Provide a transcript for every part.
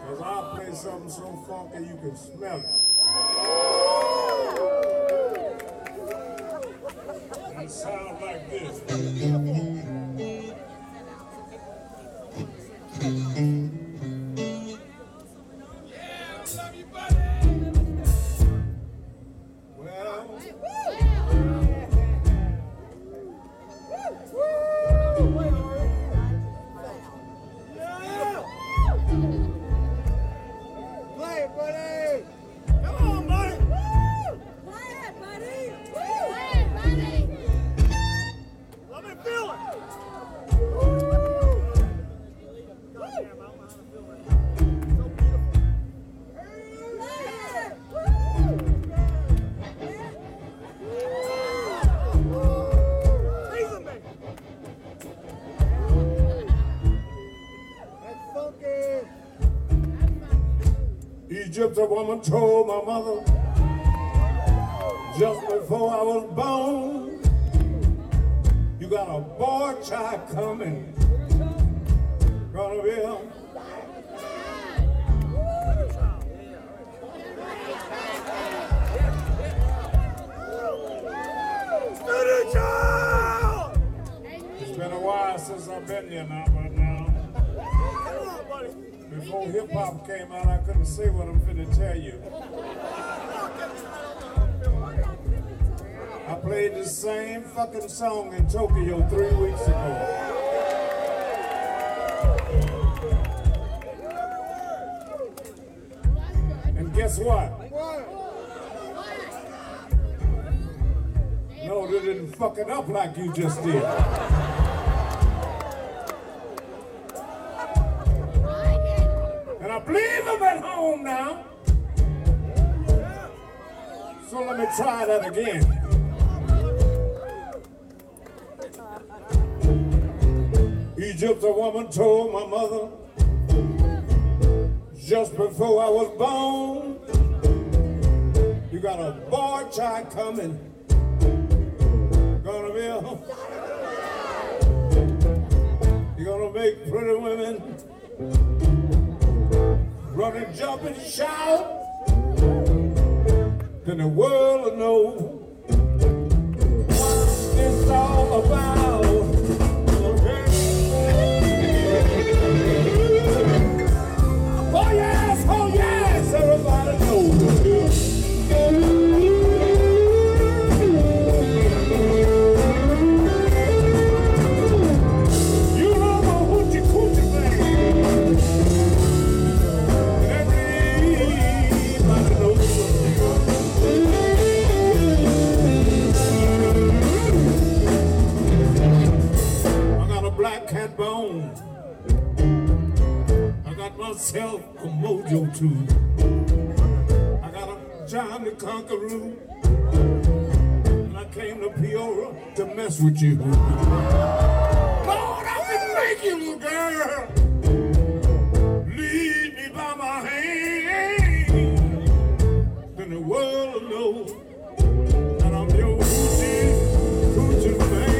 Cause I'll play something so funky you can smell it. And it sounds like this. Egypt, a woman told my mother just before I was born, you got a boy child coming, gonna be a It's been a while since I've been here now, but now. Before hip-hop came out, I couldn't say what I'm finna tell you. I played the same fucking song in Tokyo 3 weeks ago. And guess what? No, they didn't fuck it up like you just did. And I believe I'm at home now. So let me try that again. Egypt, a woman told my mother just before I was born, you got a boy child coming, gonna be a, you're gonna make pretty women run and jump and shout, then the world will know what it's all about. Oh yes, everybody knows. You know the hoochie coochie thing. Everybody knows. I got a black cat bone. I got myself a mojo too. I got a Johnny Conqueror, and I came to Peoria to mess with you. Lord, I've been making you, girl. Lead me by my hand, then the world will know that I'm your hoochie coochie man.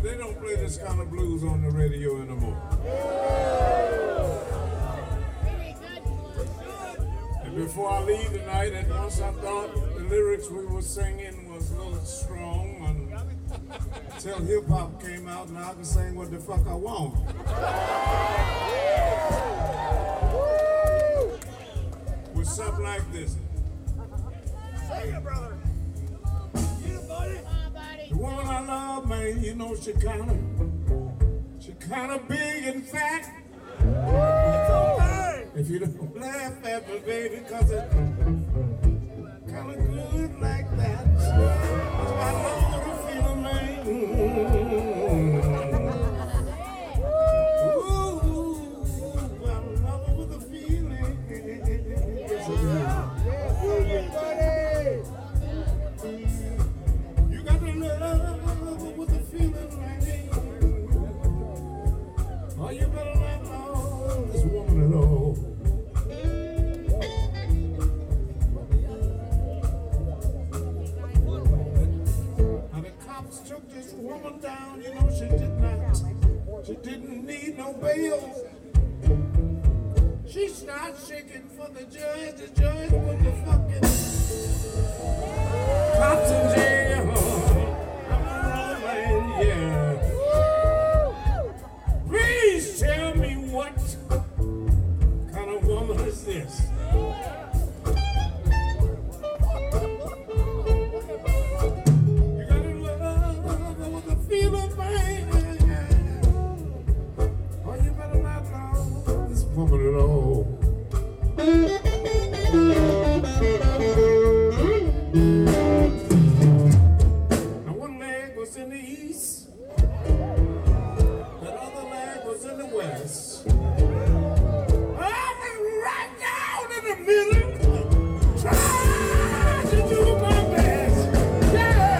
they don't play this kind of blues on the radio anymore. And before I leave tonight, at once I thought the lyrics we were singing was a little strong, until hip hop came out and I could sing what the fuck I want. With something like this. Sing it, brother. Yeah, buddy. The woman I love, man, you know she kinda big and fat. It's okay. If you don't laugh at me, baby, cause it's kinda good like that. I know the feeling, man. Ooh, I'm in love with the feeling. Yes, I do. You got to love with the feeling, man. Oh, you better not know this woman at all. Now the cops took this woman down, you know she didn't need no bail. She started shaking for the judge put the fucking cops in jail. I'm a man, yeah. Please tell me what kind of woman is this? You gotta love with the feeling, man. Oh, you better not know this woman at all. Now one leg was in the east, that other leg was in the west. I was right down in the middle, trying to do my best. Yeah.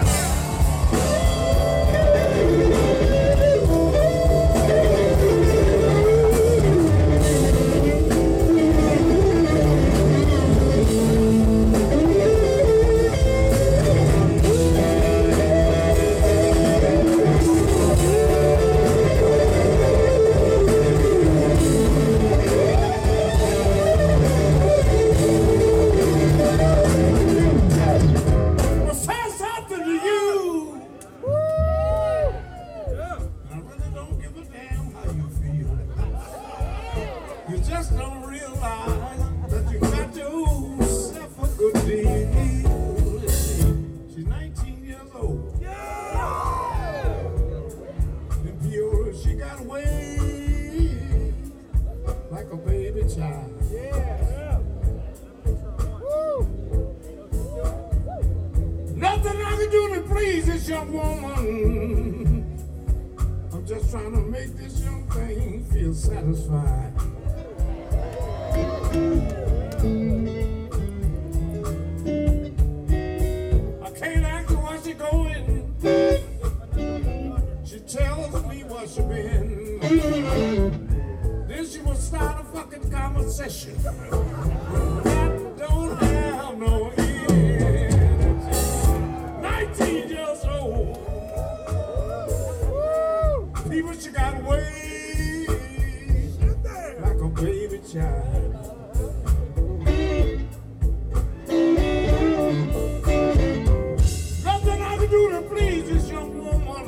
Well, say something to you. I really don't give a damn how you feel. You just don't realize that you got yourself a good deal. She's 19 years old. In Peoria, she got away like a baby child. Nothing I can do to please this young woman. I'm just trying to make this young thing feel satisfied. I can't ask her where she going. She tells me where she been. Then she will start a fucking conversation that don't have no end. 19 years old. People, she got away like a baby child. Nothing I can do to please this young woman.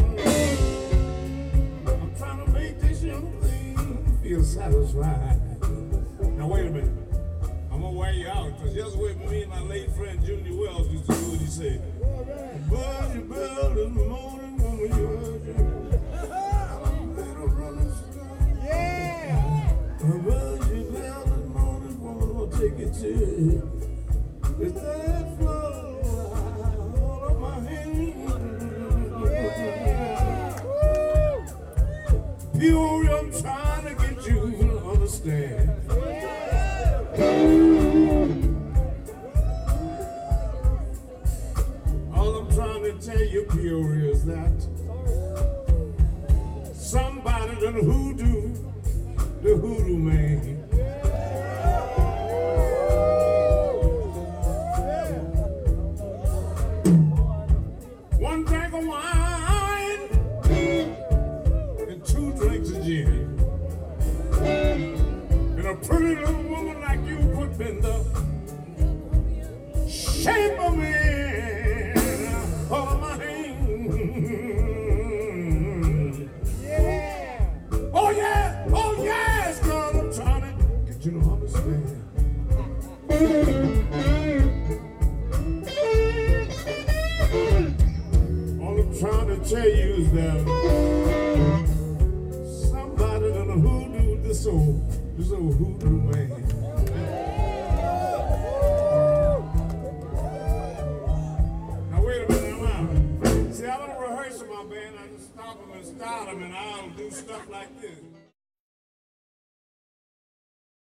I'm trying to make this young thing feel satisfied. Now wait a minute. I'm gonna wear you out, because just the way me and my late friend Junior Wells used to do what he said. Buzz your bell in the morning, woman, you heard you. Little running stone. Buzz your bell in the morning, woman, I'll take it to the third floor. Hold up my hand. Peoria, I'm trying to get you to understand. All I'm trying to tell you, Peoria, is that somebody done hoodoo the hoodoo man. One drink of wine in the shape of me. Hold on my hand. Oh yeah, it's cause I'm trying to get you to understand. All I'm trying to tell you is that somebody done hoodoo this old hoodoo man. Now wait a minute, I'm out. See, I don't rehearse with my band. I just stop them and start them, and I'll do stuff like this.